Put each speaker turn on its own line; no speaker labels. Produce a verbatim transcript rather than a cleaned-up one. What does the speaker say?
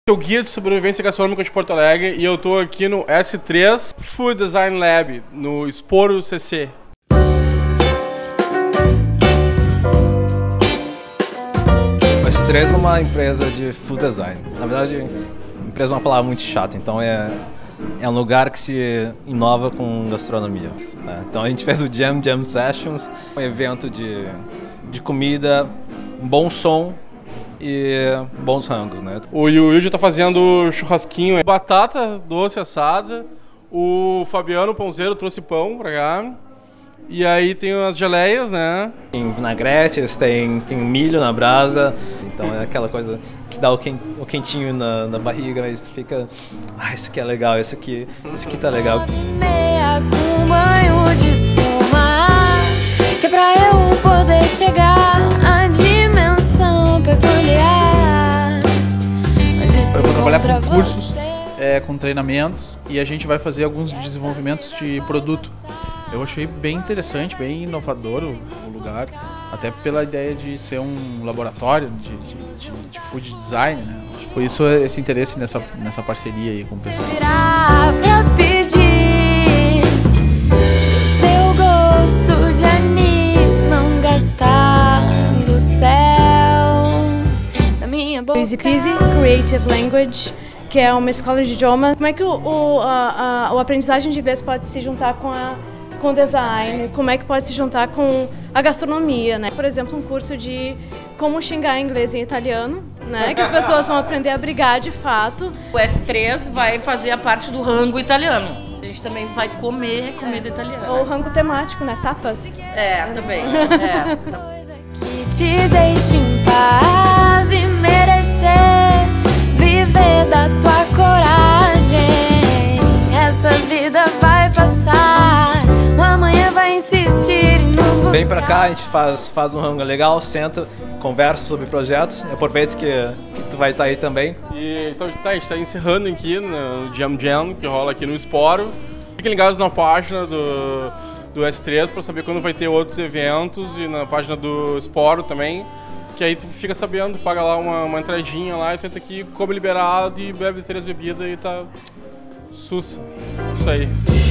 O guia de sobrevivência gastronômica de Porto Alegre e eu tô aqui no S três Food Design Lab, no Esporo C C.
O S três é uma empresa de food design. Na verdade, empresa é uma palavra muito chata, então é, é um lugar que se inova com gastronomia, né? Então a gente fez o Jam Jam Sessions, um evento de, de comida, um bom som e bons rangos, né?
O Yuji tá fazendo churrasquinho, batata doce assada. O Fabiano Pãozeiro trouxe pão pra cá. E aí tem as geleias, né?
Tem vinagretes, tem, tem milho na brasa. Então é aquela coisa que dá o, quent, o quentinho na, na barriga, mas fica... Ah, esse aqui é legal, esse aqui, esse aqui tá legal.
Meia com banho de espuma, que é pra eu poder chegar à dimensão peculiar.
Eu vou trabalhar com cursos, é, com treinamentos, e a gente vai fazer alguns desenvolvimentos de produto. Eu achei bem interessante, bem inovador o, o lugar, até pela ideia de ser um laboratório de, de, de, de food design, né? Por isso esse interesse nessa, nessa parceria aí com o pessoal.
Pra pedir teu gosto de anis não gastar do céu na minha boca.
Easy Peasy Creative Language, que é uma escola de idioma. Como é que o, o, a, a, o aprendizagem de inglês pode se juntar com a com design, como é que pode se juntar com a gastronomia, né? Por exemplo, um curso de como xingar inglês em italiano, né? Que as pessoas vão aprender a brigar de fato.
O S três vai fazer a parte do rango italiano. A gente também vai comer comida italiana.
Ou rango temático, né? Tapas.
É, também. É.
Que te deixe em paz e merecer viver da tua coragem. Essa vida vai passar, o amanhã vai insistir em nos buscar.
Vem pra cá, a gente faz, faz um rango legal, senta, conversa sobre projetos. Aproveito que, que tu vai estar aí também.
E, então tá, a gente tá encerrando aqui no Jam Jam, que rola aqui no Esporo. Fiquem ligados na página do, do S três para saber quando vai ter outros eventos e na página do Esporo também. Que aí tu fica sabendo, paga lá uma, uma entradinha lá e tu entra aqui, come liberado e bebe três bebidas e tá... Sussa. Isso aí.